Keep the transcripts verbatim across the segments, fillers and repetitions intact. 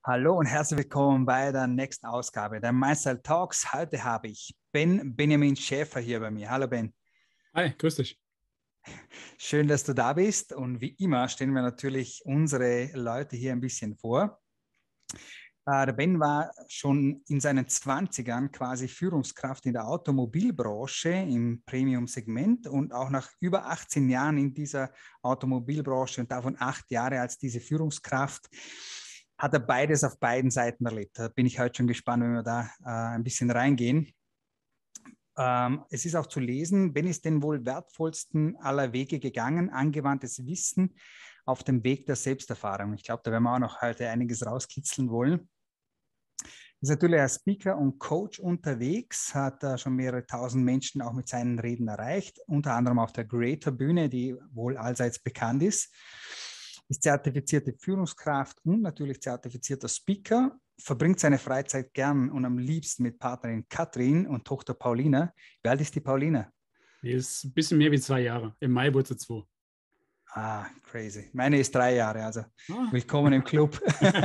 Hallo und herzlich willkommen bei der nächsten Ausgabe der Mindstyle Talks. Heute habe ich Ben Benjamin Schäfer hier bei mir. Hallo Ben. Hi, grüß dich. Schön, dass du da bist und wie immer stellen wir natürlich unsere Leute hier ein bisschen vor. Äh, der Ben war schon in seinen Zwanzigern quasi Führungskraft in der Automobilbranche im Premium-Segment und auch nach über achtzehn Jahren in dieser Automobilbranche und davon acht Jahre als diese Führungskraft hat er beides auf beiden Seiten erlebt. Da bin ich heute schon gespannt, wenn wir da äh, ein bisschen reingehen. Ähm, es ist auch zu lesen, Ben ist den wohl wertvollsten aller Wege gegangen, angewandtes Wissen auf dem Weg der Selbsterfahrung. Ich glaube, da werden wir auch noch heute einiges rauskitzeln wollen. Ist natürlich als Speaker und Coach unterwegs, hat uh, schon mehrere tausend Menschen auch mit seinen Reden erreicht, unter anderem auf der Creator-Bühne, die wohl allseits bekannt ist. Ist zertifizierte Führungskraft und natürlich zertifizierter Speaker, verbringt seine Freizeit gern und am liebsten mit Partnerin Katrin und Tochter Paulina. Wie alt ist die Paulina? Die ist ein bisschen mehr wie zwei Jahre. Im Mai wurde sie zwei. Ah, crazy. Meine ist drei Jahre, also Ah. willkommen im Club.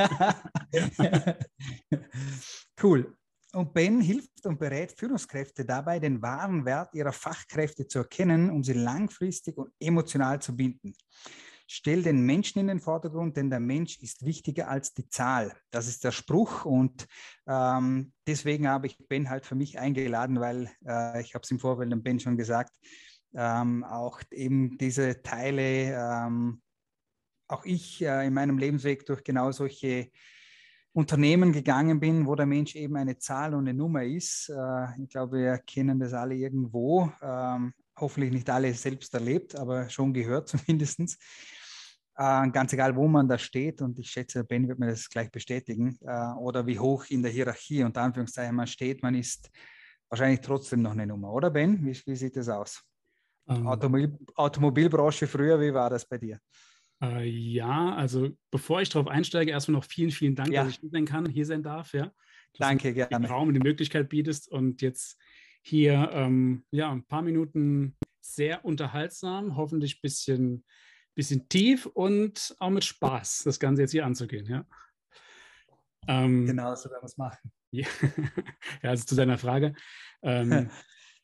Cool. Und Ben hilft und berät Führungskräfte dabei, den wahren Wert ihrer Fachkräfte zu erkennen, um sie langfristig und emotional zu binden. Stell den Menschen in den Vordergrund, denn der Mensch ist wichtiger als die Zahl. Das ist der Spruch und ähm, deswegen habe ich Ben halt für mich eingeladen, weil äh, ich habe es im Vorfeld dem Ben schon gesagt, ähm, auch eben diese Teile, ähm, auch ich äh, in meinem Lebensweg durch genau solche Unternehmen gegangen bin, wo der Mensch eben eine Zahl und eine Nummer ist. Äh, ich glaube, wir kennen das alle irgendwo. Ähm, hoffentlich nicht alle selbst erlebt, aber schon gehört zumindest. Äh, ganz egal, wo man da steht. Und ich schätze, Ben wird mir das gleich bestätigen. Äh, oder wie hoch in der Hierarchie, unter Anführungszeichen, man steht. Man ist wahrscheinlich trotzdem noch eine Nummer. Oder Ben? Wie, wie sieht das aus? Ähm, Automobil, Automobilbranche früher, wie war das bei dir? äh, ja, also bevor ich darauf einsteige, erstmal noch vielen, vielen Dank, dass Ja, ich hier sein kann, hier sein darf, ja, dass du mir danke, den gerne. Raum und die Möglichkeit bietest und jetzt hier ähm, ja, ein paar Minuten sehr unterhaltsam, hoffentlich ein bisschen, bisschen tief und auch mit Spaß das Ganze jetzt hier anzugehen. Ja, ähm, Genau, so werden wir es machen. ja, ja, also zu deiner Frage. Ähm,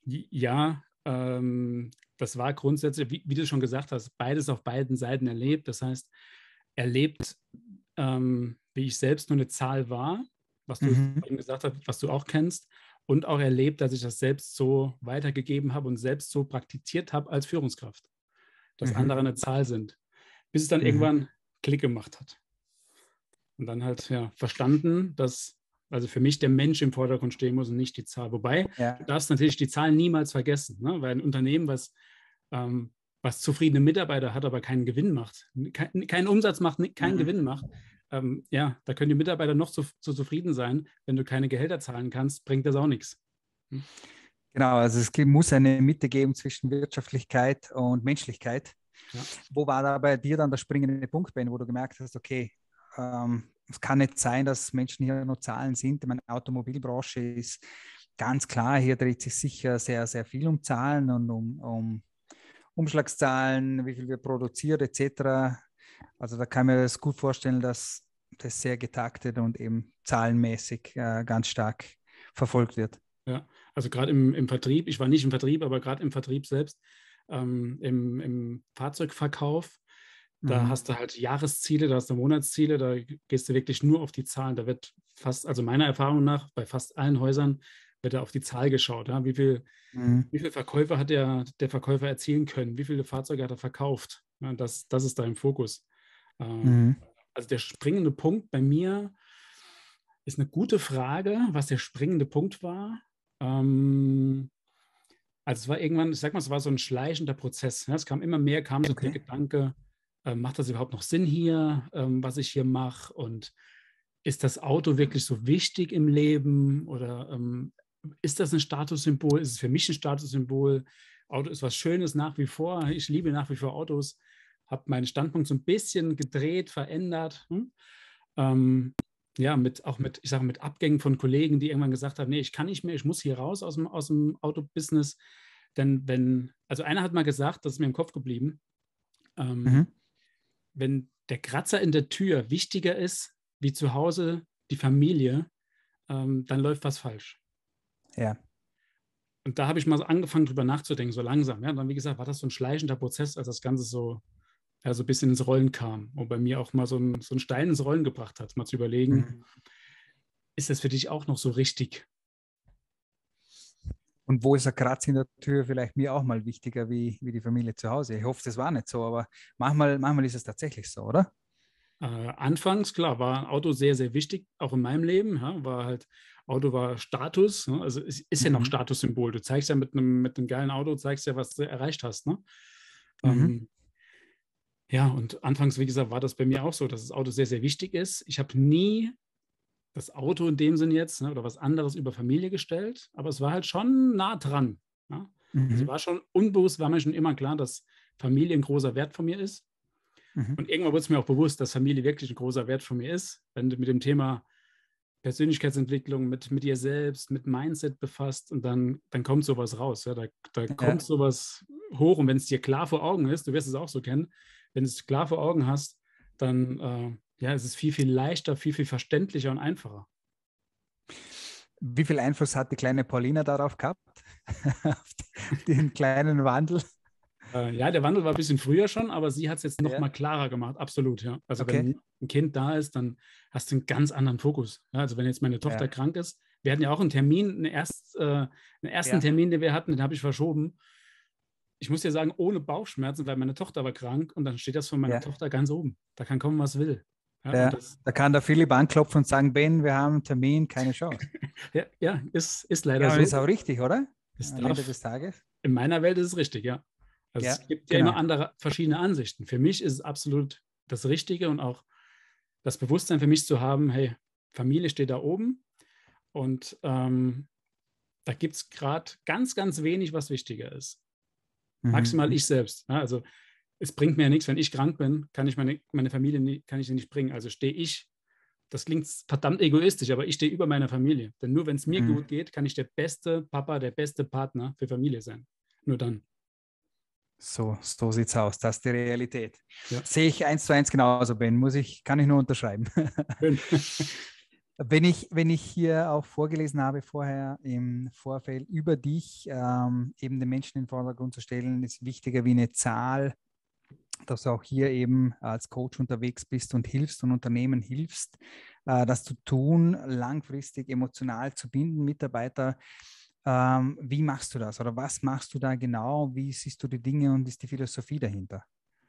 Ja, ähm, das war grundsätzlich, wie, wie du schon gesagt hast, beides auf beiden Seiten erlebt. Das heißt, erlebt, ähm, wie ich selbst nur eine Zahl war, was du Mhm. eben gesagt hast, was du auch kennst, und auch erlebt, dass ich das selbst so weitergegeben habe und selbst so praktiziert habe als Führungskraft, dass Mhm. andere eine Zahl sind, bis es dann Mhm. irgendwann Klick gemacht hat. Und dann halt ja verstanden, dass also für mich der Mensch im Vordergrund stehen muss und nicht die Zahl. Wobei, du Ja. darfst natürlich die Zahlen niemals vergessen, ne? Weil ein Unternehmen, was, ähm, was zufriedene Mitarbeiter hat, aber keinen Gewinn macht, kein, keinen Umsatz macht, keinen Mhm. Gewinn macht, ähm, ja, da können die Mitarbeiter noch so, so zufrieden sein. Wenn du keine Gehälter zahlen kannst, bringt das auch nichts. Hm? Genau, also es muss eine Mitte geben zwischen Wirtschaftlichkeit und Menschlichkeit. Ja. Wo war da bei dir dann der springende Punkt, Ben, wo du gemerkt hast, okay, ähm, es kann nicht sein, dass Menschen hier nur Zahlen sind. Meine Automobilbranche ist ganz klar, hier dreht sich sicher sehr, sehr viel um Zahlen und um, um Umschlagszahlen, wie viel wir produzieren et cetera. Also da kann ich mir das gut vorstellen, dass das sehr getaktet und eben zahlenmäßig äh, ganz stark verfolgt wird. Ja, also gerade im, im Vertrieb, ich war nicht im Vertrieb, aber gerade im Vertrieb selbst, ähm, im, im Fahrzeugverkauf, da Mhm. hast du halt Jahresziele, da hast du Monatsziele, da gehst du wirklich nur auf die Zahlen. Da wird fast, also meiner Erfahrung nach, bei fast allen Häusern wird da auf die Zahl geschaut. Ja? Wie viel, Mhm. wie viel Verkäufe hat der, der Verkäufer erzielen können? Wie viele Fahrzeuge hat er verkauft? Ja, das, das ist da im Fokus. Äh, Mhm. also der springende Punkt bei mir ist eine gute Frage, was der springende Punkt war. Ähm, also es war irgendwann, ich sag mal, es war so ein schleichender Prozess. Ja? Es kam immer mehr, kam so der Okay. Gedanke, äh, macht das überhaupt noch Sinn hier, ähm, was ich hier mache? Und ist das Auto wirklich so wichtig im Leben? Oder ähm, ist das ein Statussymbol? Ist es für mich ein Statussymbol? Auto ist was Schönes nach wie vor. Ich liebe nach wie vor Autos. Habe meinen Standpunkt so ein bisschen gedreht, verändert. Hm? Ähm, ja, mit, auch mit, ich sage, mit Abgängen von Kollegen, die irgendwann gesagt haben, nee, ich kann nicht mehr, ich muss hier raus aus dem, aus dem Autobusiness. Denn wenn, also einer hat mal gesagt, das ist mir im Kopf geblieben, ähm, Mhm. wenn der Kratzer in der Tür wichtiger ist wie zu Hause die Familie, ähm, dann läuft was falsch. Ja. Und da habe ich mal so angefangen, drüber nachzudenken, so langsam. Ja? Und dann, wie gesagt, war das so ein schleichender Prozess, als das Ganze so, ja, so ein bisschen ins Rollen kam und bei mir auch mal so ein, so ein Stein ins Rollen gebracht hat, mal zu überlegen, Mhm. ist das für dich auch noch so richtig? Und wo ist ein Kratz in der Tür vielleicht mir auch mal wichtiger wie, wie die Familie zu Hause? Ich hoffe, das war nicht so, aber manchmal, manchmal ist es tatsächlich so, oder? Äh, anfangs, klar, war ein Auto sehr, sehr wichtig, auch in meinem Leben. Ja, war halt, Auto war Status, ne? Also es ist ja noch Mhm. Statussymbol. Du zeigst ja mit einem, mit einem geilen Auto, zeigst ja, was du erreicht hast. Ne? Mhm. Ähm, ja, und anfangs, wie gesagt, war das bei mir auch so, dass das Auto sehr, sehr wichtig ist. Ich habe nie das Auto in dem Sinn jetzt, ne, oder was anderes über Familie gestellt, aber es war halt schon nah dran. Ja? Also Mhm. war schon unbewusst, war mir schon immer klar, dass Familie ein großer Wert von mir ist. Mhm. Und irgendwann wurde es mir auch bewusst, dass Familie wirklich ein großer Wert von mir ist. Wenn du mit dem Thema Persönlichkeitsentwicklung, mit, mit dir selbst, mit Mindset befasst und dann, dann kommt sowas raus. Ja? Da, da Ja. kommt sowas hoch und wenn es dir klar vor Augen ist, du wirst es auch so kennen, wenn du es klar vor Augen hast, dann äh, ja, es ist viel, viel leichter, viel, viel verständlicher und einfacher. Wie viel Einfluss hat die kleine Paulina darauf gehabt? Auf den kleinen Wandel? Äh, ja, der Wandel war ein bisschen früher schon, aber sie hat es jetzt noch Ja. mal klarer gemacht, absolut, ja. Also Okay. wenn ein Kind da ist, dann hast du einen ganz anderen Fokus. Ja, also wenn jetzt meine Tochter Ja. krank ist, wir hatten ja auch einen Termin, einen, erst, äh, einen ersten Ja. Termin, den wir hatten, den habe ich verschoben. Ich muss dir sagen, ohne Bauchschmerzen, weil meine Tochter war krank und dann steht das von meiner Ja. Tochter ganz oben. Da kann kommen, was will. Ja, und Ja. das, Da kann der Philipp anklopfen und sagen, Ben, wir haben einen Termin, keine Chance. ja, ja ist, ist leider Ja, und das so. ist auch richtig, oder? Es Am Ende darf, des Tages. in meiner Welt ist es richtig, ja. Also Ja, es gibt ja immer genau. andere, verschiedene Ansichten. Für mich ist es absolut das Richtige und auch das Bewusstsein für mich zu haben, hey, Familie steht da oben und ähm, da gibt es gerade ganz, ganz wenig, was wichtiger ist. Maximal Mhm. ich selbst. Ja, also es bringt mir ja nichts, wenn ich krank bin, kann ich meine, meine Familie nie, kann ich sie nicht bringen. Also stehe ich, das klingt verdammt egoistisch, aber ich stehe über meiner Familie. Denn nur wenn es mir Mhm. gut geht, kann ich der beste Papa, der beste Partner für Familie sein. Nur dann. So, so sieht's aus. Das ist die Realität. Ja, Sehe ich eins zu eins genauso, Ben. Muss ich, kann ich nur unterschreiben. schön. Wenn ich, wenn ich hier auch vorgelesen habe vorher im Vorfeld über dich, ähm, eben den Menschen in den Vordergrund zu stellen, ist wichtiger wie eine Zahl, dass du auch hier eben als Coach unterwegs bist und hilfst und Unternehmen hilfst, äh, das zu tun, langfristig emotional zu binden, Mitarbeiter. Ähm, wie machst du das oder was machst du da genau? Wie siehst du die Dinge und ist die Philosophie dahinter?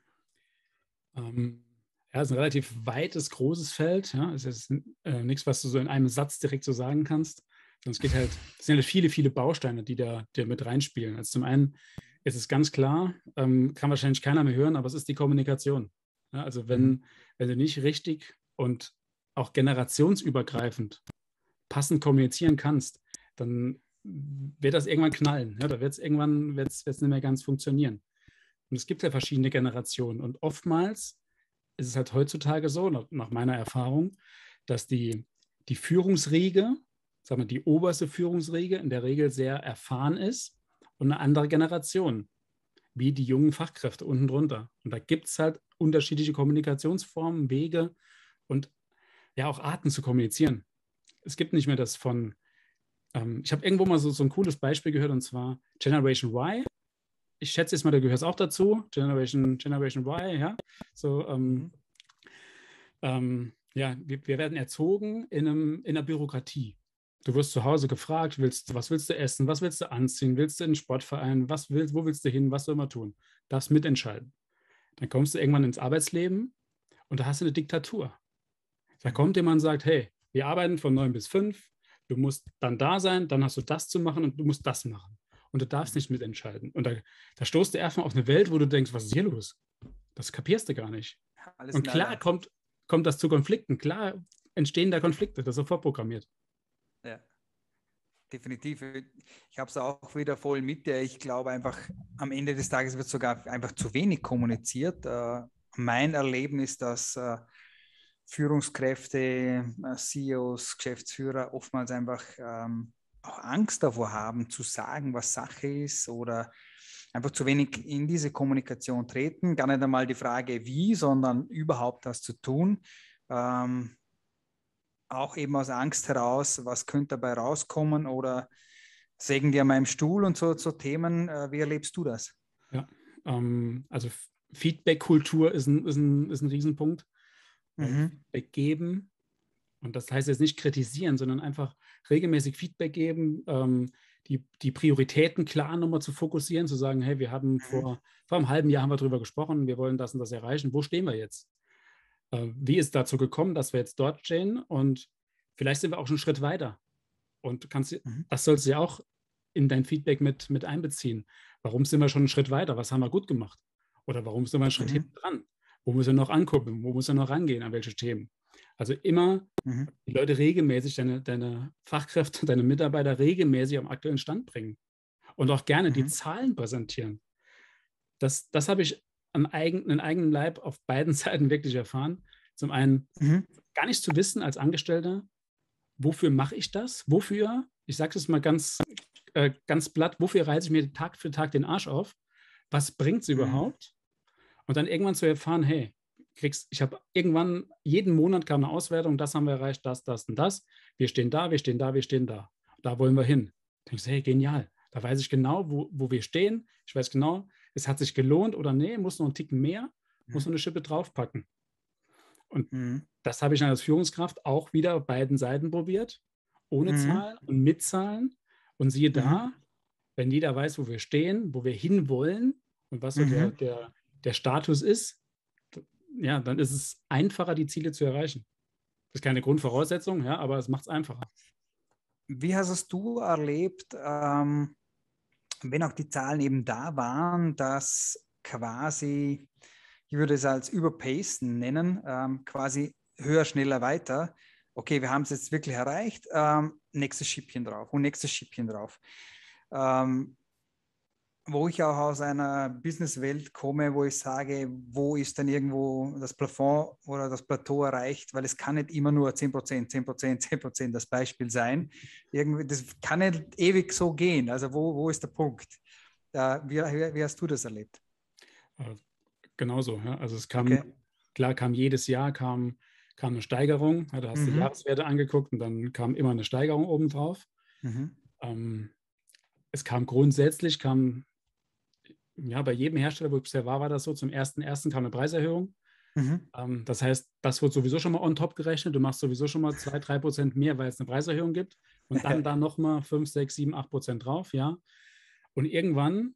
Ähm, ja, es ist ein relativ weites, großes Feld. Ja, es ist äh, nichts, was du so in einem Satz direkt so sagen kannst. Sondern es geht halt, es sind halt viele, viele Bausteine, die da, die da mit reinspielen. Also zum einen ist es ganz klar, ähm, kann wahrscheinlich keiner mehr hören, aber es ist die Kommunikation. Ja, also Mhm. wenn, wenn du nicht richtig und auch generationsübergreifend passend kommunizieren kannst, dann wird das irgendwann knallen. Ja, da wird es irgendwann wird's, wird's nicht mehr ganz funktionieren. Und es gibt ja verschiedene Generationen. Und oftmals ist es halt heutzutage so, nach, nach meiner Erfahrung, dass die, die Führungsriege, sagen wir, die oberste Führungsriege in der Regel sehr erfahren ist und eine andere Generation, wie die jungen Fachkräfte unten drunter. Und da gibt es halt unterschiedliche Kommunikationsformen, Wege und ja auch Arten zu kommunizieren. Es gibt nicht mehr das von, ähm, ich habe irgendwo mal so, so ein cooles Beispiel gehört und zwar Generation Y. Ich schätze jetzt mal, da gehört es auch dazu, Generation, Generation Y, ja. So, ähm, Mhm. ähm, ja, wir, wir werden erzogen in, einem, in einer Bürokratie. Du wirst zu Hause gefragt, willst, was willst du essen, was willst du anziehen, willst du in den Sportverein, was willst, wo willst du hin, was soll man tun? Darfst mitentscheiden. Dann kommst du irgendwann ins Arbeitsleben und da hast du eine Diktatur. Da Mhm. kommt jemand und sagt, hey, wir arbeiten von neun bis fünf, du musst dann da sein, dann hast du das zu machen und du musst das machen. Und du darfst Mhm. nicht mitentscheiden. Und da, da stoßt du erstmal auf eine Welt, wo du denkst, was ist hier los? Das kapierst du gar nicht. Alles Und klar nada. kommt, kommt das zu Konflikten. Klar entstehen da Konflikte, das ist so vorprogrammiert. Ja, definitiv. Ich habe es auch wieder voll mit dir. Ich glaube einfach, am Ende des Tages wird sogar einfach zu wenig kommuniziert. Äh, mein Erleben ist, dass äh, Führungskräfte, äh, C E Os, Geschäftsführer oftmals einfach ähm, auch Angst davor haben, zu sagen, was Sache ist oder einfach zu wenig in diese Kommunikation treten. Gar nicht einmal die Frage, wie, sondern überhaupt das zu tun. Ähm, auch eben aus Angst heraus, was könnte dabei rauskommen oder sägen die an meinem Stuhl und so, so Themen. Äh, wie erlebst du das? Ja, ähm, also Feedback-Kultur ist ein, ist, ein, ist ein Riesenpunkt, weil Mhm. Feedback geben, und das heißt jetzt nicht kritisieren, sondern einfach regelmäßig Feedback geben, ähm, die, die Prioritäten klar nochmal zu fokussieren, zu sagen, hey, wir haben Mhm. vor, vor einem halben Jahr haben wir darüber gesprochen, wir wollen das und das erreichen, wo stehen wir jetzt? Äh, wie ist dazu gekommen, dass wir jetzt dort stehen, und vielleicht sind wir auch schon einen Schritt weiter, und kannst, Mhm. das sollst du ja auch in dein Feedback mit, mit einbeziehen. Warum sind wir schon einen Schritt weiter? Was haben wir gut gemacht? Oder warum sind wir einen Schritt Mhm. hinten dran? Wo müssen wir noch angucken? Wo müssen wir noch rangehen? An welche Themen? Also immer Mhm. die Leute regelmäßig, deine, deine Fachkräfte, deine Mitarbeiter regelmäßig am aktuellen Stand bringen. Und auch gerne die Mhm. Zahlen präsentieren. Das, das habe ich am eigenen, eigenen Leib auf beiden Seiten wirklich erfahren. Zum einen Mhm. gar nicht zu wissen als Angestellter, wofür mache ich das? Wofür, ich sage es mal ganz, äh, ganz platt, wofür reiße ich mir Tag für Tag den Arsch auf? Was bringt es Mhm. überhaupt? Und dann irgendwann zu erfahren, hey, kriegst, ich habe irgendwann, jeden Monat kam eine Auswertung, das haben wir erreicht, das, das und das. Wir stehen da, wir stehen da, wir stehen da. Da wollen wir hin. Da denkst du, hey, genial. Da weiß ich genau, wo, wo wir stehen. Ich weiß genau, es hat sich gelohnt oder nee, muss noch einen Ticken mehr, muss noch eine Schippe draufpacken. Und Mhm. das habe ich dann als Führungskraft auch wieder auf beiden Seiten probiert, ohne Mhm. Zahlen und mit Zahlen. Und siehe Mhm. da, wenn jeder weiß, wo wir stehen, wo wir hinwollen und was so der, Mhm. der, der Status ist, ja, dann ist es einfacher, die Ziele zu erreichen. Das ist keine Grundvoraussetzung, ja, aber es macht es einfacher. Wie hast es du erlebt, ähm, wenn auch die Zahlen eben da waren, dass quasi, ich würde es als Überpacen nennen, ähm, quasi höher, schneller, weiter. Okay, wir haben es jetzt wirklich erreicht, ähm, nächstes Schippchen drauf und nächstes Schippchen drauf. Ähm, wo ich auch aus einer Businesswelt komme, wo ich sage, wo ist denn irgendwo das Plafond oder das Plateau erreicht, weil es kann nicht immer nur zehn Prozent, zehn Prozent, zehn Prozent das Beispiel sein. Irgendwie, das kann nicht ewig so gehen. Also wo, wo ist der Punkt? Äh, wie, wie hast du das erlebt? Äh, genauso, ja. Also es kam, Okay. klar, kam jedes Jahr kam, kam eine Steigerung. Ja, da hast du die Mhm. Jahreswerte angeguckt und dann kam immer eine Steigerung obendrauf. Mhm. Ähm, es kam grundsätzlich, kam, ja, bei jedem Hersteller, wo ich bisher war, war das so, zum ersten ersten kam eine Preiserhöhung. Mhm. Ähm, das heißt, das wird sowieso schon mal on top gerechnet. Du machst sowieso schon mal zwei, drei Prozent mehr, weil es eine Preiserhöhung gibt. Und dann da nochmal fünf, sechs, sieben, acht Prozent drauf, ja. Und irgendwann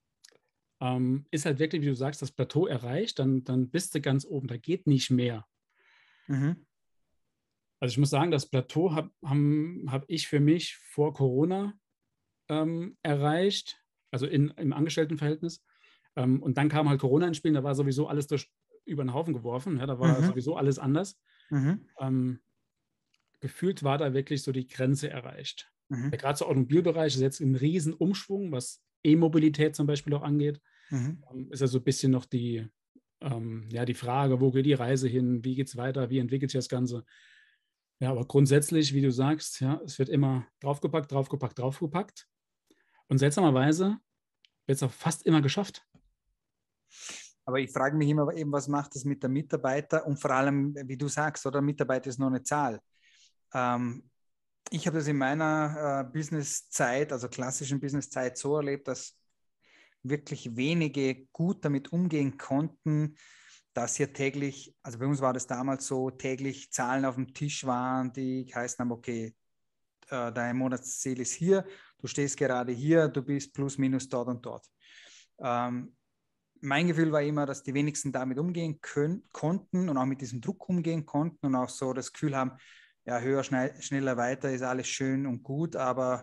ähm, ist halt wirklich, wie du sagst, das Plateau erreicht, dann, dann bist du ganz oben. Da geht nicht mehr. Mhm. Also ich muss sagen, das Plateau habe hab ich für mich vor Corona ähm, erreicht, also in, im Angestelltenverhältnis. Ähm, und dann kam halt Corona ins Spiel, da war sowieso alles durch, über den Haufen geworfen. Ja, da war Mhm. sowieso alles anders. Mhm. Ähm, gefühlt war da wirklich so die Grenze erreicht. Mhm. Ja, gerade so Automobilbereich ist jetzt ein Riesenumschwung, was E-Mobilität zum Beispiel auch angeht. Mhm. Ähm, ist ja so ein bisschen noch die, ähm, ja, die Frage, wo geht die Reise hin, wie geht es weiter, wie entwickelt sich das Ganze. Ja, aber grundsätzlich, wie du sagst, ja, es wird immer draufgepackt, draufgepackt, draufgepackt. Und seltsamerweise wird es auch fast immer geschafft. Aber ich frage mich immer eben, was macht das mit der Mitarbeiter und vor allem, wie du sagst, oder Mitarbeiter ist nur eine Zahl. Ähm, ich habe das in meiner äh, Businesszeit, also klassischen Businesszeit, so erlebt, dass wirklich wenige gut damit umgehen konnten, dass hier täglich, also bei uns war das damals so, täglich Zahlen auf dem Tisch waren, die geheißen haben, okay, äh, dein Monatsziel ist hier, du stehst gerade hier, du bist plus minus dort und dort. Ähm, mein Gefühl war immer, dass die wenigsten damit umgehen können, konnten und auch mit diesem Druck umgehen konnten und auch so das Gefühl haben, ja, höher, schnell, schneller, weiter ist alles schön und gut, aber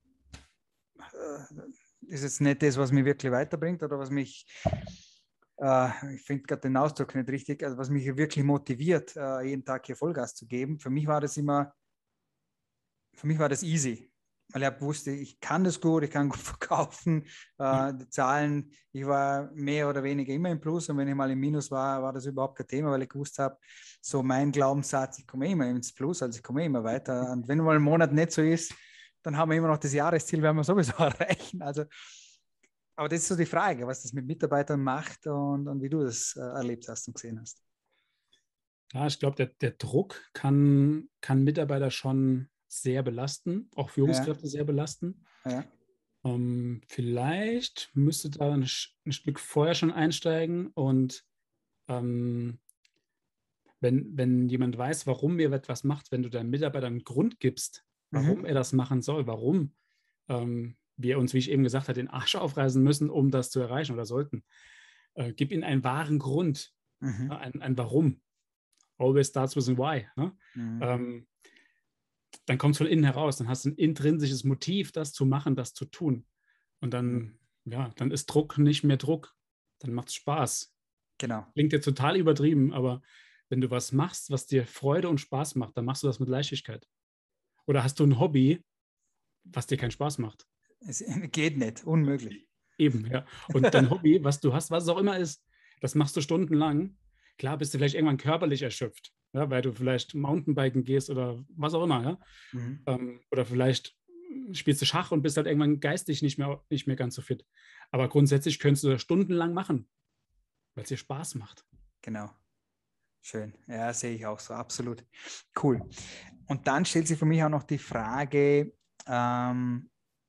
äh, ist jetzt nicht das, was mich wirklich weiterbringt oder was mich, äh, ich finde gerade den Ausdruck nicht richtig, also was mich wirklich motiviert, äh, jeden Tag hier Vollgas zu geben. Für mich war das immer, für mich war das easy. Weil ich wusste, ich kann das gut, ich kann gut verkaufen, Ja, äh, die Zahlen, ich war mehr oder weniger immer im Plus und wenn ich mal im Minus war, war das überhaupt kein Thema, weil ich gewusst habe, so mein Glaubenssatz, ich komme immer ins Plus, also ich komme immer weiter und wenn mal ein Monat nicht so ist, dann haben wir immer noch das Jahresziel, werden wir sowieso erreichen. Also, aber das ist so die Frage, was das mit Mitarbeitern macht und, und wie du das äh, erlebt hast und gesehen hast. Ja, ich glaube, der, der Druck kann, kann Mitarbeiter schon sehr belasten, auch Ja, Führungskräfte sehr belasten. ja. Ähm, vielleicht müsste da ein, Sch- ein Stück vorher schon einsteigen und ähm, wenn, wenn jemand weiß, warum er etwas macht, wenn du deinem Mitarbeiter einen Grund gibst, warum Mhm. er das machen soll, warum ähm, wir uns, wie ich eben gesagt habe, den Arsch aufreißen müssen, um das zu erreichen oder sollten, äh, gib ihnen einen wahren Grund, äh, Mhm. ein, ein Warum. Always starts with a why. Ne? Mhm. Ähm, dann kommt es von innen heraus, dann hast du ein intrinsisches Motiv, das zu machen, das zu tun. Und Mhm. dann, ja, dann ist Druck nicht mehr Druck. Dann macht es Spaß. Genau. Klingt jetzt total übertrieben, aber wenn du was machst, was dir Freude und Spaß macht, dann machst du das mit Leichtigkeit. Oder hast du ein Hobby, was dir keinen Spaß macht? Es geht nicht, unmöglich. Eben, ja. Und dein Hobby, was du hast, was es auch immer ist, das machst du stundenlang. Klar bist du vielleicht irgendwann körperlich erschöpft, ja, weil du vielleicht Mountainbiken gehst oder was auch immer, ja. Mhm. Ähm, oder vielleicht spielst du Schach und bist halt irgendwann geistig nicht mehr, nicht mehr ganz so fit. Aber grundsätzlich könntest du das stundenlang machen, weil es dir Spaß macht. Genau. Schön. Ja, sehe ich auch so. Absolut. Cool. Und dann stellt sich für mich auch noch die Frage, ähm,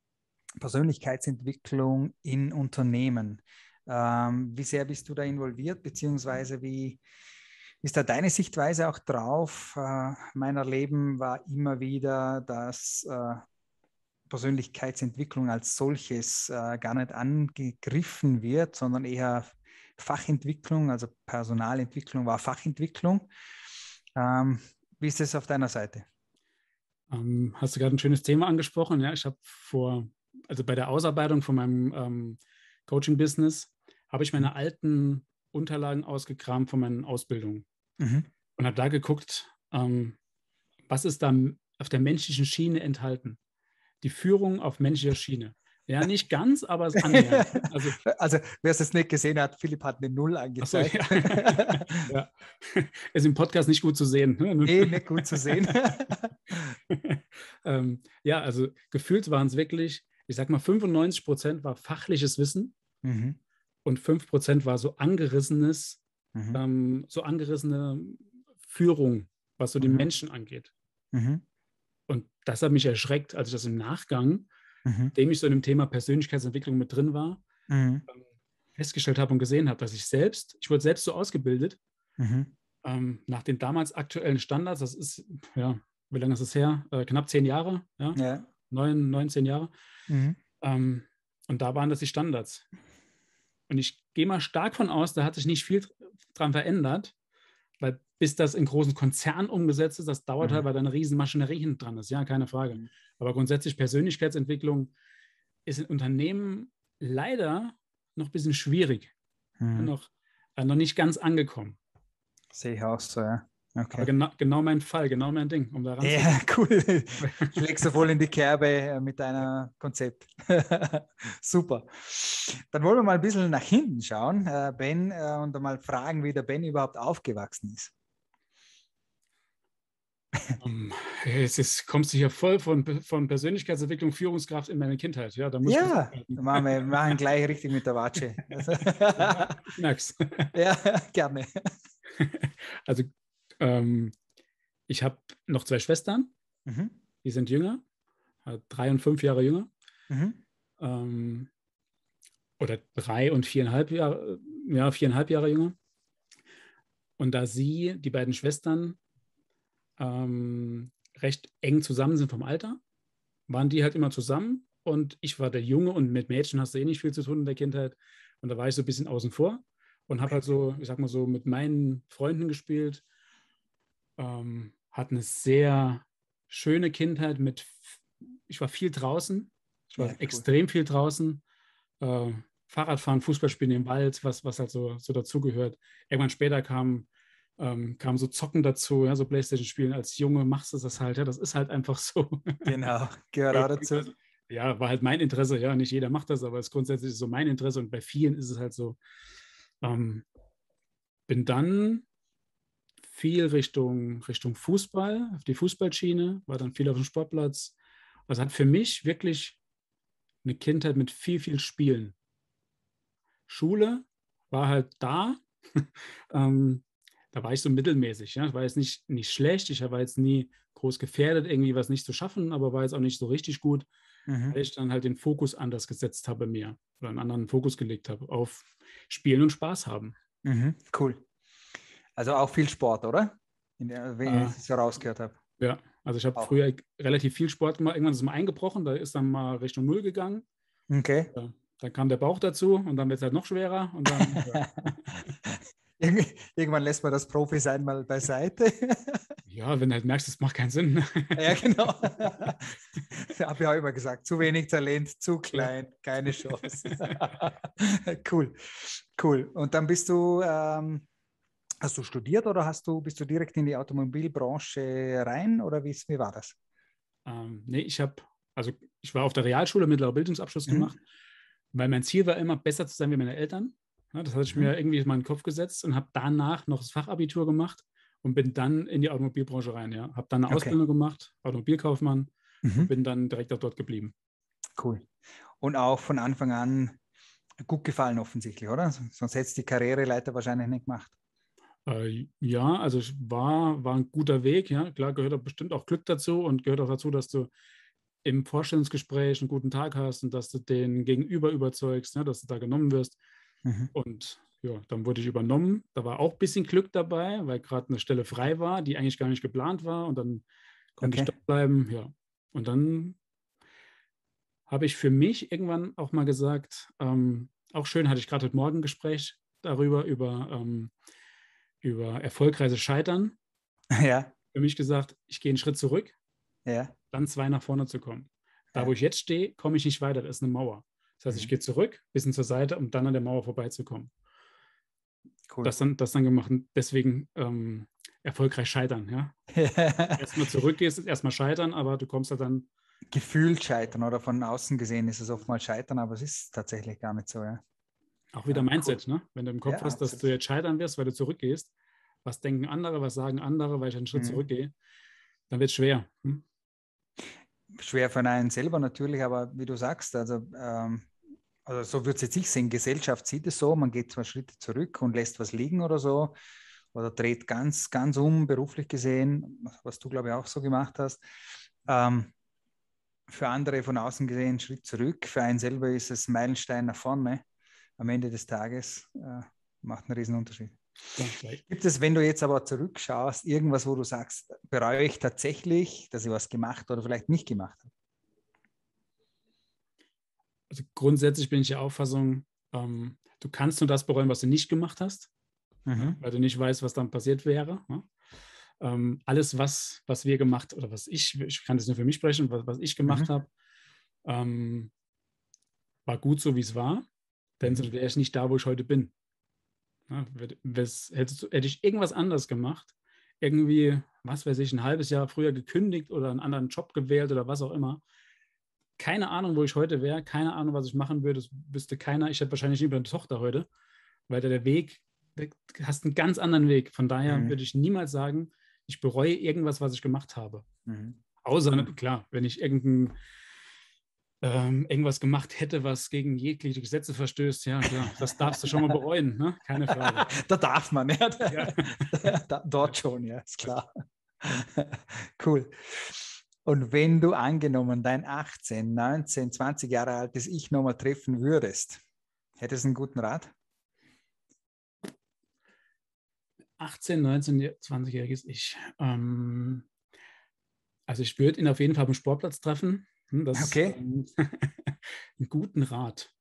Persönlichkeitsentwicklung in Unternehmen. Ähm, wie sehr bist du da involviert, beziehungsweise wie ist da deine Sichtweise auch drauf? Äh, mein Erleben war immer wieder, dass äh, Persönlichkeitsentwicklung als solches äh, gar nicht angegriffen wird, sondern eher Fachentwicklung, also Personalentwicklung war Fachentwicklung. Ähm, wie ist das auf deiner Seite? Ähm, hast du gerade ein schönes Thema angesprochen? Ja, ich habe vor, also bei der Ausarbeitung von meinem ähm, Coaching-Business, habe ich Mhm. meine alten Unterlagen ausgekramt von meinen Ausbildungen Mhm. und habe da geguckt, ähm, was ist da auf der menschlichen Schiene enthalten? Die Führung auf menschlicher Schiene. Ja, nicht ganz, aber es annähernd. Also, Also, wer es jetzt nicht gesehen hat, Philipp hat eine Null achso, ja. angezeigt. Ja. Ist im Podcast nicht gut zu sehen. Nee, nicht gut zu sehen. ähm, ja, also gefühlt waren es wirklich, ich sag mal, fünfundneunzig Prozent war fachliches Wissen Mhm. und fünf Prozent war so angerissenes, Mhm. ähm, so angerissene Führung, was so die Mhm. Menschen angeht. Mhm. Und das hat mich erschreckt, als ich das im Nachgang, Mhm. dem ich so in dem Thema Persönlichkeitsentwicklung mit drin war, Mhm. ähm, festgestellt habe und gesehen habe, dass ich selbst, ich wurde selbst so ausgebildet, Mhm. ähm, nach den damals aktuellen Standards, das ist, ja, wie lange ist es her? Äh, knapp zehn Jahre, ja, Ja. neun, neunzehn Jahre. Mhm. Ähm, und da waren das die Standards. Und ich gehe mal stark von aus, da hat sich nicht viel dran verändert, weil bis das in großen Konzernen umgesetzt ist, das dauert halt, Mhm. weil da eine riesen Maschinerie hinten dran ist, ja, keine Frage. Mhm. Aber grundsätzlich Persönlichkeitsentwicklung ist in Unternehmen leider noch ein bisschen schwierig, ja, Mhm. noch, äh, noch nicht ganz angekommen. Sehe ich auch so, ja. Aber Okay. genau, genau mein Fall, genau mein Ding, um da Ja, ranzugehen. cool. Schlägst du voll in die Kerbe äh, mit deinem Konzept. Super. Dann wollen wir mal ein bisschen nach hinten schauen, äh, Ben, äh, und mal fragen, wie der Ben überhaupt aufgewachsen ist. Um, es ist, kommst du hier voll von, von Persönlichkeitsentwicklung, Führungskraft in meine Kindheit. Ja, da muss ich kurz Ja, abhalten. machen wir machen gleich richtig mit der Watsche. Ja, ich merk's. Ja, gerne. Also, ähm, ich habe noch zwei Schwestern, Mhm. die sind jünger, äh, drei und fünf Jahre jünger. Mhm. Ähm, oder drei und viereinhalb Jahre, ja, viereinhalb Jahre jünger. Und da sie, die beiden Schwestern, ähm, recht eng zusammen sind vom Alter, waren die halt immer zusammen. Und ich war der Junge und mit Mädchen hast du eh nicht viel zu tun in der Kindheit. Und da war ich so ein bisschen außen vor und habe Okay. halt so, ich sag mal so, mit meinen Freunden gespielt. Ähm, hatte eine sehr schöne Kindheit mit, ich war viel draußen. Ich war Ja, cool. extrem viel draußen. Äh, Fahrradfahren, Fußballspielen im Wald, was, was halt so, so dazugehört. Irgendwann später kam, ähm, kam so Zocken dazu, ja, so Playstation-Spielen. Als Junge machst du das halt, ja, das ist halt einfach so. Genau, gehört auch dazu. Also, ja, war halt mein Interesse, ja, nicht jeder macht das, aber es ist grundsätzlich so mein Interesse und bei vielen ist es halt so. Ähm, bin dann viel Richtung, Richtung Fußball, auf die Fußballschiene, war dann viel auf dem Sportplatz. Also hat für mich wirklich eine Kindheit mit viel, viel Spielen. Schule war halt da, ähm, da war ich so mittelmäßig. Ja? Ich war jetzt nicht, nicht schlecht, ich war jetzt nie groß gefährdet, irgendwie was nicht zu schaffen, aber war jetzt auch nicht so richtig gut, Mhm. weil ich dann halt den Fokus anders gesetzt habe bei mir oder einen anderen Fokus gelegt habe auf Spielen und Spaß haben. Mhm. Cool. Also auch viel Sport, oder? In der, wenn Äh, ich es so rausgehört habe. ja, also ich habe Auch. früher relativ viel Sport gemacht. Irgendwann ist es mal eingebrochen, da ist dann mal Richtung Null gegangen. Okay. Ja, dann kam der Bauch dazu und dann wird es halt noch schwerer. Und dann, ja. Irg- Irgendwann lässt man das Profi-Sein mal beiseite. Ja, wenn du halt merkst, es macht keinen Sinn. Ja, genau. Habe ich auch immer gesagt, zu wenig Talent, zu Ja. klein, keine Chance. Cool, cool. Und dann bist du, ähm, hast du studiert oder hast du, bist du direkt in die Automobilbranche rein oder wie, wie war das? Ähm, nee, ich habe, also ich war auf der Realschule, mittlerer Bildungsabschluss Mhm. gemacht, weil mein Ziel war immer, besser zu sein wie meine Eltern. Ja, das hatte ich Mhm. mir irgendwie in meinen Kopf gesetzt und habe danach noch das Fachabitur gemacht und bin dann in die Automobilbranche rein. Ja. Habe dann eine Okay. Ausbildung gemacht, Automobilkaufmann, und Mhm. bin dann direkt auch dort geblieben. Cool. Und auch von Anfang an gut gefallen offensichtlich, oder? Sonst hättest du die Karriereleiter wahrscheinlich nicht gemacht. Äh, ja, also es war, war ein guter Weg. Ja. Klar gehört auch bestimmt auch Glück dazu und gehört auch dazu, dass du im Vorstellungsgespräch einen guten Tag hast und dass du den Gegenüber überzeugst, ne, dass du da genommen wirst. Mhm. Und ja, dann wurde ich übernommen. Da war auch ein bisschen Glück dabei, weil gerade eine Stelle frei war, die eigentlich gar nicht geplant war. Und dann konnte ich Okay. dort bleiben. Ja. Und dann habe ich für mich irgendwann auch mal gesagt, ähm, auch schön, hatte ich gerade heute Morgen ein Gespräch darüber, über, ähm, über erfolgreiches Scheitern. Ja, Für mich gesagt, ich gehe einen Schritt zurück, ja, dann zwei nach vorne zu kommen. Da, wo ja. ich jetzt stehe, komme ich nicht weiter. Das ist eine Mauer. Das heißt, ich Mhm. gehe zurück, bisschen zur Seite, um dann an der Mauer vorbeizukommen. Cool. Das dann, das dann gemacht. Und deswegen ähm, erfolgreich scheitern. Ja? Erstmal zurückgehst, ist erstmal scheitern, aber du kommst halt dann. Gefühlt scheitern oder von außen gesehen ist es oftmals scheitern, aber es ist tatsächlich gar nicht so, ja. Auch wieder Ja, cool. Mindset, ne? Wenn du im Kopf Ja, hast, dass du absolut. jetzt scheitern wirst, weil du zurückgehst, was denken andere, was sagen andere, weil ich einen Schritt Mhm. zurückgehe, dann wird es schwer. Hm? Schwer für einen selber natürlich, aber wie du sagst, also, ähm, also so würde es jetzt nicht sehen. Gesellschaft sieht es so, man geht zwei Schritte zurück und lässt was liegen oder so oder dreht ganz, ganz um, beruflich gesehen, was du, glaube ich, auch so gemacht hast. Ähm, für andere von außen gesehen einen Schritt zurück, für einen selber ist es Meilenstein nach vorne. Am Ende des Tages äh, macht einen riesen Unterschied. Ja, weil- Gibt es, wenn du jetzt aber zurückschaust, irgendwas, wo du sagst, bereue ich tatsächlich, dass ich was gemacht oder vielleicht nicht gemacht habe? also grundsätzlich bin ich der Auffassung, ähm, du kannst nur das bereuen, was du nicht gemacht hast, ja? Mhm. Weil du nicht weißt, was dann passiert wäre. Ja? Ähm, alles, was, was wir gemacht oder was ich, ich kann das nur für mich sprechen, was, was ich gemacht Mhm. habe, ähm, war gut so, wie es war, denn Mhm. sonst wäre ich nicht da, wo ich heute bin. Ja, wes- hättest du- hätte ich irgendwas anderes gemacht, irgendwie, was weiß ich, ein halbes Jahr früher gekündigt oder einen anderen Job gewählt oder was auch immer. Keine Ahnung, wo ich heute wäre, keine Ahnung, was ich machen würde, das wüsste keiner. Ich hätte wahrscheinlich lieber eine Tochter heute, weil da der Weg, du hast einen ganz anderen Weg. Von daher Mhm. würde ich niemals sagen, ich bereue irgendwas, was ich gemacht habe. Mhm. Außer, Cool. klar, wenn ich irgendein ähm, irgendwas gemacht hätte, was gegen jegliche Gesetze verstößt, ja klar, das darfst du schon mal bereuen, ne? Keine Frage. Da darf man, ja. Ja. Da, dort schon, ja, ist klar. Cool. Und wenn du angenommen dein achtzehn, neunzehn, zwanzig Jahre altes Ich nochmal treffen würdest, hättest du einen guten Rat? achtzehn, neunzehn, zwanzig-jähriges Ich. Ähm, also ich würde ihn auf jeden Fall am Sportplatz treffen. Hm, Das Okay. ähm, einen guten Rat.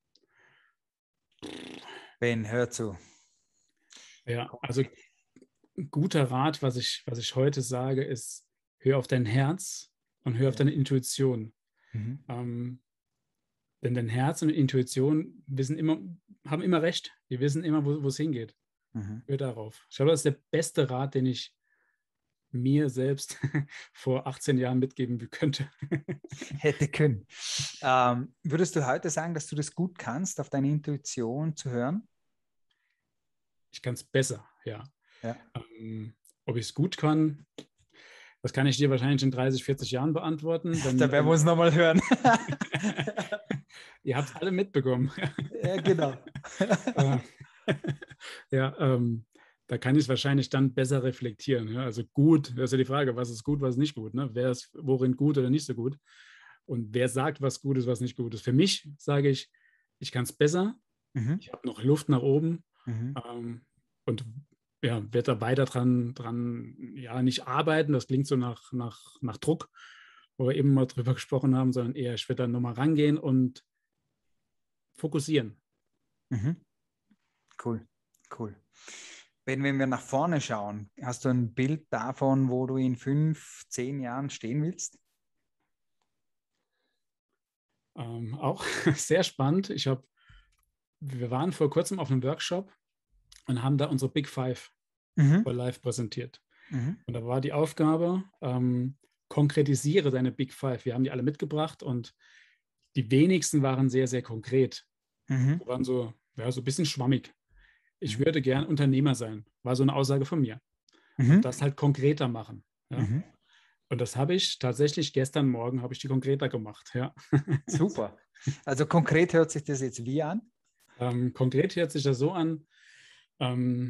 Ben, hör zu. Ja, also ein guter Rat, was ich, was ich heute sage, ist, hör auf dein Herz und hör auf Ja. deine Intuition. Mhm. Ähm, denn dein Herz und Intuition wissen immer, haben immer recht. Die wissen immer, wo wo es hingeht. Mhm. Hör darauf. Ich glaube, das ist der beste Rat, den ich mir selbst vor achtzehn Jahren mitgeben könnte. Hätte können. Ähm, würdest du heute sagen, dass du das gut kannst, auf deine Intuition zu hören? Ich kann es besser, ja. Ja. Ähm, ob ich es gut kann, das kann ich dir wahrscheinlich in dreißig, vierzig Jahren beantworten. Denn Da werden wir ähm, uns nochmal hören. ihr habt es alle mitbekommen. Ja, genau. äh, ja, ähm, da kann ich es wahrscheinlich dann besser reflektieren. Ja? Also gut, das ist ja die Frage, was ist gut, was ist nicht gut. Ne? Wer ist worin gut oder nicht so gut? Und wer sagt, was gut ist, was nicht gut ist? Für mich sage ich, ich kann es besser. Mhm. Ich habe noch Luft nach oben Mhm. ähm, und ja, werde da weiter dran, dran, ja, nicht arbeiten. Das klingt so nach, nach, nach Druck, wo wir eben mal drüber gesprochen haben, sondern eher, ich werde da nochmal rangehen und fokussieren. Mhm. Cool, cool. Wenn, wenn wir nach vorne schauen, hast du ein Bild davon, wo du in fünf, zehn Jahren stehen willst? Ähm, auch sehr spannend. Ich habe, wir waren vor kurzem auf einem Workshop und haben da unsere Big Five Mhm. for Life präsentiert. Mhm. Und da war die Aufgabe, ähm, konkretisiere deine Big Five. Wir haben die alle mitgebracht und die wenigsten waren sehr, sehr konkret. Mhm. Die waren so, ja, so ein bisschen schwammig. Ich Mhm. würde gern Unternehmer sein, war so eine Aussage von mir. Und Mhm. das halt konkreter machen. Ja? Mhm. Und das habe ich tatsächlich gestern Morgen, habe ich die konkreter gemacht. Ja. Super. Also konkret hört sich das jetzt wie an? ähm, konkret hört sich das so an, ähm,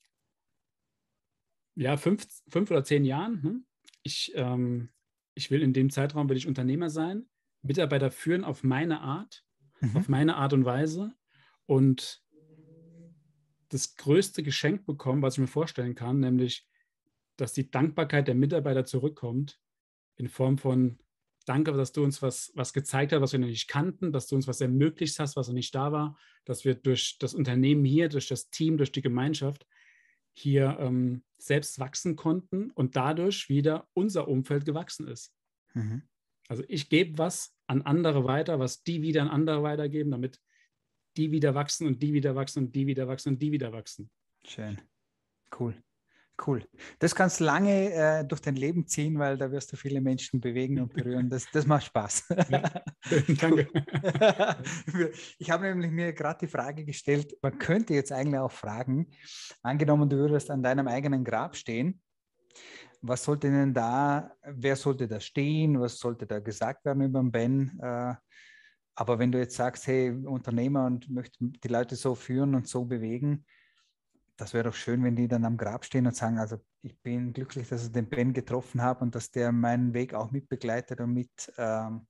ja, fünf, fünf oder zehn Jahren. Hm? Ich, ähm, ich will in dem Zeitraum will ich Unternehmer sein, Mitarbeiter führen auf meine Art, Mhm. auf meine Art und Weise und das größte Geschenk bekommen, was ich mir vorstellen kann, nämlich, dass die Dankbarkeit der Mitarbeiter zurückkommt in Form von Danke, dass du uns was, was gezeigt hast, was wir noch nicht kannten, dass du uns was ermöglicht hast, was noch nicht da war, dass wir durch das Unternehmen hier, durch das Team, durch die Gemeinschaft hier ähm, selbst wachsen konnten und dadurch wieder unser Umfeld gewachsen ist. Mhm. Also ich gebe was an andere weiter, was die wieder an andere weitergeben, damit die wieder wachsen und die wieder wachsen und die wieder wachsen und die wieder wachsen. Schön. Cool. Cool. Das kannst du lange äh, durch dein Leben ziehen, weil da wirst du viele Menschen bewegen und berühren. Das, das macht Spaß. Ja, schön, Cool. danke. Ich habe nämlich mir gerade die Frage gestellt, man könnte jetzt eigentlich auch fragen, angenommen, du würdest an deinem eigenen Grab stehen, was sollte denn da, wer sollte da stehen, was sollte da gesagt werden über den Ben? Äh, aber wenn du jetzt sagst, hey, Unternehmer und möchte die Leute so führen und so bewegen, das wäre doch schön, wenn die dann am Grab stehen und sagen, also ich bin glücklich, dass ich den Ben getroffen habe und dass der meinen Weg auch mitbegleitet und mit, ähm,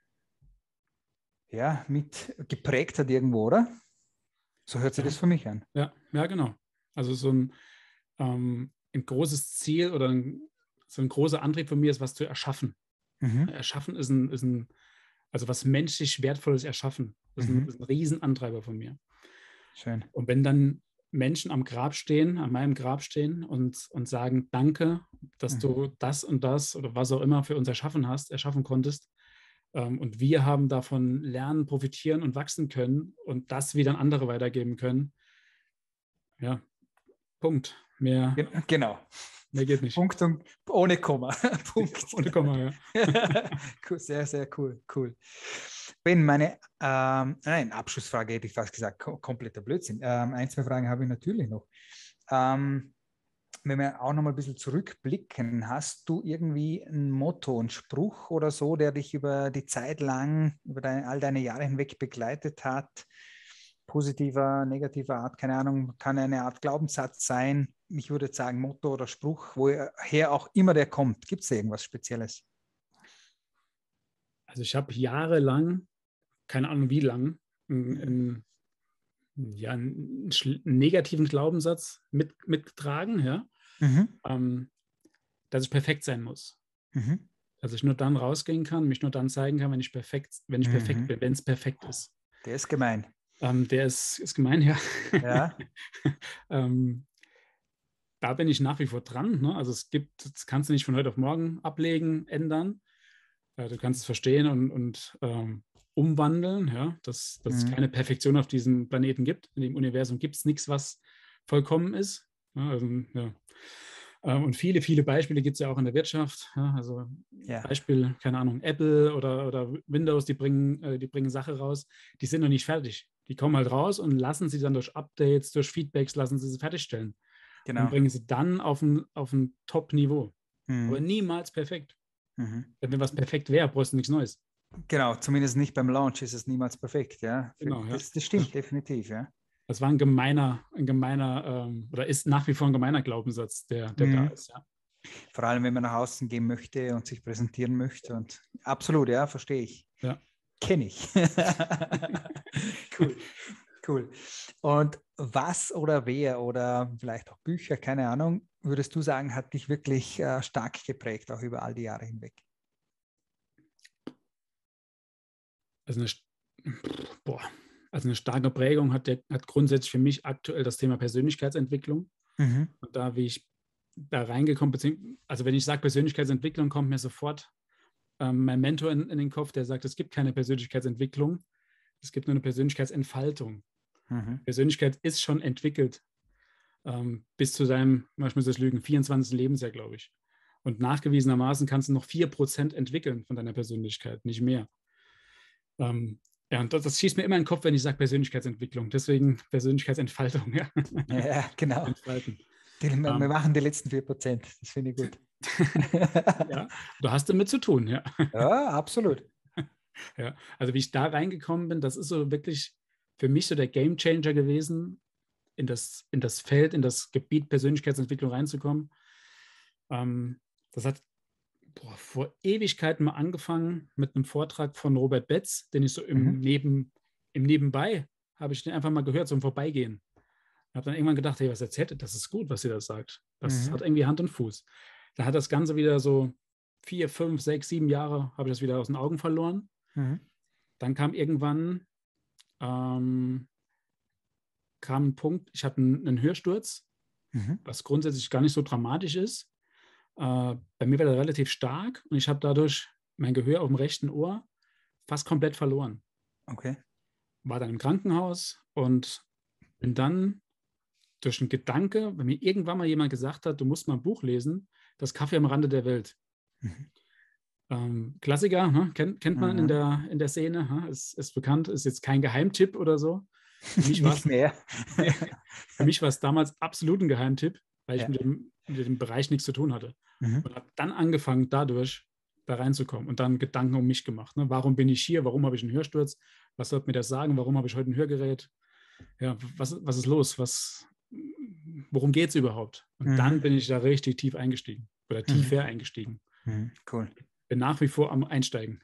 ja, mit geprägt hat irgendwo, oder? So hört sich Ja, das für mich an. ja, ja, genau. Also so ein, ähm, ein großes Ziel oder ein, so ein großer Antrieb von mir ist, was zu erschaffen. Mhm. Erschaffen ist ein, ist ein also was menschlich Wertvolles erschaffen. Das ist ein, Mhm. ist ein Riesenantreiber von mir. Schön. Und wenn dann Menschen am Grab stehen, an meinem Grab stehen und, und sagen, danke, dass Mhm. du das und das oder was auch immer für uns erschaffen hast, erschaffen konntest. Ähm, und wir haben davon lernen, profitieren und wachsen können und das wieder an andere weitergeben können. Ja, Punkt. Mehr, Gen- Genau. mehr geht nicht. Punkt und ohne Komma. Punkt. Ohne Komma, ja. Cool, sehr, sehr cool, cool. Ben, meine, ähm, nein, Abschlussfrage hätte ich fast gesagt, kom kompletter Blödsinn. Ähm, ein, zwei Fragen habe ich natürlich noch. Ähm, wenn wir auch noch mal ein bisschen zurückblicken, hast du irgendwie ein Motto, einen Spruch oder so, der dich über die Zeit lang, über deine, all deine Jahre hinweg begleitet hat? Positiver, negativer Art, keine Ahnung, kann eine Art Glaubenssatz sein. Ich würde jetzt sagen Motto oder Spruch, woher auch immer der kommt. Gibt es da irgendwas Spezielles? Also ich habe jahrelang, keine Ahnung wie lang, einen, ja, einen, einen negativen Glaubenssatz mit, mitgetragen, ja, Mhm. ähm, dass ich perfekt sein muss. Mhm. Dass ich nur dann rausgehen kann, mich nur dann zeigen kann, wenn ich perfekt, wenn ich perfekt Mhm. bin, wenn es perfekt ist. Der ist gemein. Ähm, der ist, ist gemein, ja. Ja. ähm, da bin ich nach wie vor dran. Ne? Also es gibt, das kannst du nicht von heute auf morgen ablegen, ändern. Äh, du kannst es verstehen und, und ähm, umwandeln, ja? dass, dass es Mhm. keine Perfektion auf diesem Planeten gibt. In dem Universum gibt es nichts, was vollkommen ist. Ja, also, ja. Ähm, und viele, viele Beispiele gibt es ja auch in der Wirtschaft. Ja? Also Ja. Beispiel, keine Ahnung, Apple oder, oder Windows, die bringen, äh, die bringen Sache raus, die sind noch nicht fertig. Die kommen halt raus und lassen sie dann durch Updates, durch Feedbacks, lassen sie sie fertigstellen und Genau. bringen sie dann auf ein, auf ein Top-Niveau. Aber Mhm. niemals perfekt. Mhm. Wenn was perfekt wäre, brauchst du nichts Neues. Genau, zumindest nicht beim Launch ist es niemals perfekt, ja. Genau, ja. Das, das stimmt, definitiv, ja. das war ein gemeiner, ein gemeiner ähm, oder ist nach wie vor ein gemeiner Glaubenssatz, der, der Mhm. da ist, ja. Vor allem, wenn man nach außen gehen möchte und sich präsentieren möchte. Und absolut, ja, verstehe ich. Ja. Kenne ich. Cool, cool. Und was oder wer oder vielleicht auch Bücher, keine Ahnung, würdest du sagen, hat dich wirklich äh, stark geprägt, auch über all die Jahre hinweg? Also eine, boah, also eine starke Prägung hat, der, hat grundsätzlich für mich aktuell das Thema Persönlichkeitsentwicklung. Mhm. Und da, wie ich da reingekommen bin, also wenn ich sage Persönlichkeitsentwicklung, kommt mir sofort ähm, mein Mentor in, in den Kopf, der sagt, es gibt keine Persönlichkeitsentwicklung, es gibt nur eine Persönlichkeitsentfaltung. Mhm. Persönlichkeit ist schon entwickelt ähm, bis zu seinem, manchmal muss ich das lügen, vierundzwanzigsten Lebensjahr, glaube ich. Und nachgewiesenermaßen kannst du noch vier Prozent entwickeln von deiner Persönlichkeit, nicht mehr. Ähm, ja, und das, das schießt mir immer in den Kopf, wenn ich sage Persönlichkeitsentwicklung. Deswegen Persönlichkeitsentfaltung, ja. Ja, genau. Entfalten. Die, wir Ähm, machen die letzten vier Prozent. Das finde ich gut. ja, du hast damit zu tun, ja. Ja, absolut. Ja, also wie ich da reingekommen bin, das ist so wirklich für mich so der Gamechanger gewesen, in das, in das Feld, in das Gebiet Persönlichkeitsentwicklung reinzukommen. Ähm, das hat boah, vor Ewigkeiten mal angefangen mit einem Vortrag von Robert Betz, den ich so im, Mhm. Neben, im Nebenbei, habe ich den einfach mal gehört, so im Vorbeigehen. Ich habe dann irgendwann gedacht, hey, was erzählt ihr? Das ist gut, was ihr da sagt. Das Mhm. hat irgendwie Hand und Fuß. Da hat das Ganze wieder so vier, fünf, sechs, sieben Jahre, habe ich das wieder aus den Augen verloren. Mhm. Dann kam irgendwann ähm, kam ein Punkt, ich hatte einen, einen Hörsturz, Mhm. was grundsätzlich gar nicht so dramatisch ist. Äh, bei mir war der relativ stark und ich habe dadurch mein Gehör auf dem rechten Ohr fast komplett verloren. Okay. War dann im Krankenhaus und bin dann durch einen Gedanke, wenn mir irgendwann mal jemand gesagt hat, du musst mal ein Buch lesen, das Kaffee am Rande der Welt. Mhm. Ähm, Klassiker, ne? kennt, kennt man in Mhm. der, in der Szene, ne? ist, ist bekannt, ist jetzt kein Geheimtipp oder so. Für mich war Nicht es mehr. für mich war es damals absolut ein Geheimtipp, weil ich Ja. mit dem, mit dem Bereich nichts zu tun hatte. Mhm. Und habe dann angefangen, dadurch da reinzukommen und dann Gedanken um mich gemacht. Ne? Warum bin ich hier? Warum habe ich einen Hörsturz? Was sollte mir das sagen? Warum habe ich heute ein Hörgerät? Ja, was, was ist los? Was, worum geht es überhaupt? Und dann Mhm. bin ich da richtig tief eingestiegen oder Mhm. tiefer eingestiegen. Mhm. Cool. Bin nach wie vor am Einsteigen.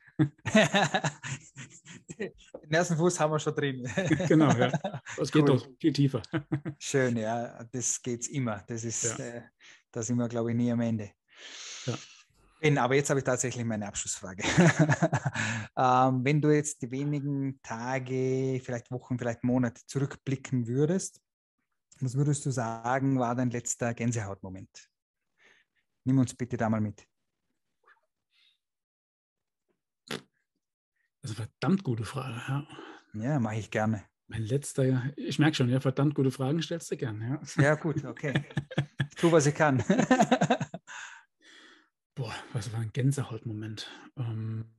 Den ersten Fuß haben wir schon drin. Genau, ja. Es geht Cool. doch viel tiefer. Schön, ja, das geht's immer. Das ist, Ja, äh, da sind wir, glaube ich, nie am Ende. ja. Ben, aber jetzt habe ich tatsächlich meine Abschlussfrage. ähm, wenn du jetzt die wenigen Tage, vielleicht Wochen, vielleicht Monate zurückblicken würdest, was würdest du sagen, war dein letzter Gänsehautmoment? Nimm uns bitte da mal mit. Das ist eine verdammt gute Frage. Ja. Ja, mache ich gerne. Mein letzter, ich merke schon, ja, verdammt gute Fragen stellst du gern. Ja, Ja, gut, okay. Ich tue, was ich kann. Boah, was war ein Gänsehautmoment? Ähm,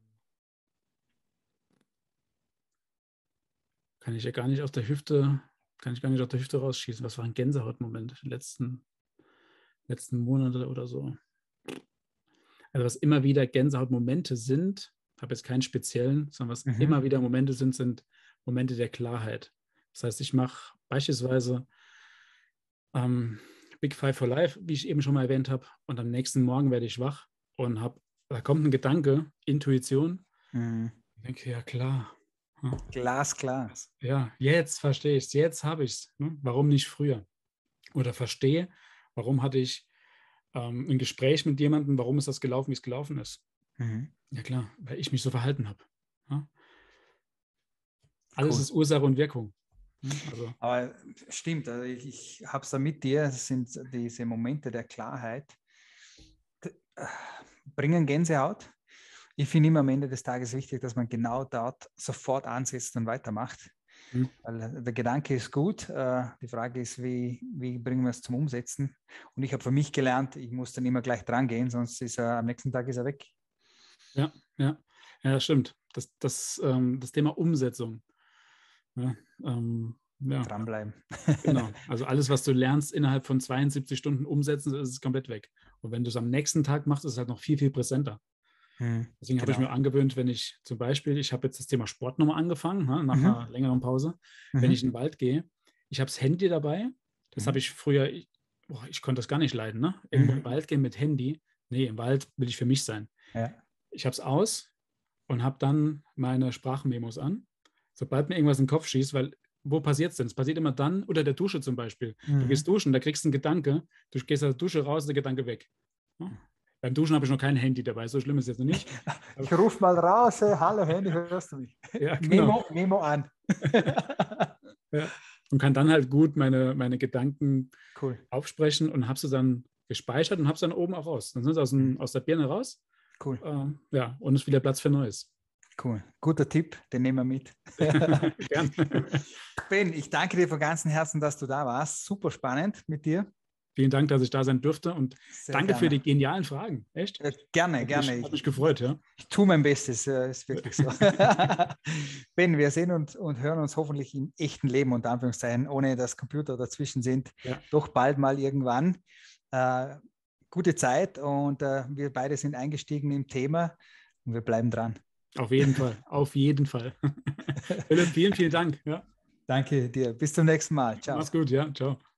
kann ich ja gar nicht aus der Hüfte, kann ich gar nicht aus der Hüfte rausschießen. Was war ein Gänsehautmoment in den letzten, letzten Monate oder so? Also was immer wieder Gänsehautmomente sind, habe jetzt keinen speziellen, sondern was Mhm. immer wieder Momente sind, sind Momente der Klarheit. Das heißt, ich mache beispielsweise ähm, Big Five for Life, wie ich eben schon mal erwähnt habe, und am nächsten Morgen werde ich wach und habe, da kommt ein Gedanke, Intuition. Mhm. Ich denke, ja klar. Ja, Glasklar. ja, jetzt verstehe ich es, jetzt habe ich es. Ne? Warum nicht früher? Oder verstehe, warum hatte ich ähm, ein Gespräch mit jemandem, warum ist das gelaufen, wie es gelaufen ist? Mhm. Ja klar, weil ich mich so verhalten habe. Ja? Alles Cool. ist Ursache und Wirkung. Ja? Also, Aber stimmt, also ich, ich habe es da mit dir, das sind diese Momente der Klarheit, bringen Gänsehaut. Ich finde immer am Ende des Tages wichtig, dass man genau dort sofort ansetzt und weitermacht. hm, Weil der Gedanke ist gut. Äh, die Frage ist, wie, wie bringen wir es zum Umsetzen? Und ich habe für mich gelernt, ich muss dann immer gleich dran gehen, sonst ist er am nächsten Tag ist er weg. ja, ja, ja, stimmt. Das, das, ähm, das Thema Umsetzung. Ja, ähm, ja, Dranbleiben. genau. Also alles, was du lernst, innerhalb von zweiundsiebzig Stunden umsetzen, ist es komplett weg. Und wenn du es am nächsten Tag machst, ist es halt noch viel, viel präsenter. Hm, Deswegen habe ich genau. mir angewöhnt, wenn ich zum Beispiel, ich habe jetzt das Thema Sport nochmal angefangen, ne, nach Mhm. einer längeren Pause, wenn Mhm. ich in den Wald gehe, ich habe das Handy dabei. Das Mhm. habe ich früher, ich, boah, ich konnte das gar nicht leiden, ne? Irgendwo Mhm. im Wald gehen mit Handy. Nee, im Wald will ich für mich sein. Ja. Ich habe es aus und habe dann meine Sprachmemos an. Sobald mir irgendwas in den Kopf schießt, weil wo passiert es denn? Es passiert immer dann, unter der Dusche zum Beispiel. Mhm. Du gehst duschen, da kriegst du einen Gedanke, du gehst aus der Dusche raus, der Gedanke weg. Ja? Beim Duschen habe ich noch kein Handy dabei, so schlimm ist es jetzt noch nicht. Ich rufe mal raus, hey, hallo Handy, hörst du mich? Ja, genau. Memo, Memo an. Ja. Und kann dann halt gut meine, meine Gedanken Cool. aufsprechen und habe sie dann gespeichert und habe sie dann oben auch raus. Dann sind sie aus, dem, aus der Birne raus. Cool. Äh, ja, und es ist wieder Platz für Neues. Cool. Guter Tipp, den nehmen wir mit. Gern. Ben, ich danke dir von ganzem Herzen, dass du da warst. Super spannend mit dir. Vielen Dank, dass ich da sein durfte und Sehr danke gerne. für die genialen Fragen. Echt? Äh, gerne, Hat gerne. mich, hat mich gefreut, ja. Ich tue mein Bestes, äh, ist wirklich so. Ben, wir sehen uns und hören uns hoffentlich im echten Leben, unter Anführungszeichen, ohne dass Computer dazwischen sind, Ja. doch bald mal irgendwann. Äh, gute Zeit und äh, wir beide sind eingestiegen im Thema und wir bleiben dran. Auf jeden Fall, auf jeden Fall. Philipp, vielen, vielen Dank. Ja. Danke dir. Bis zum nächsten Mal. Ciao. Mach's gut, ja. Ciao.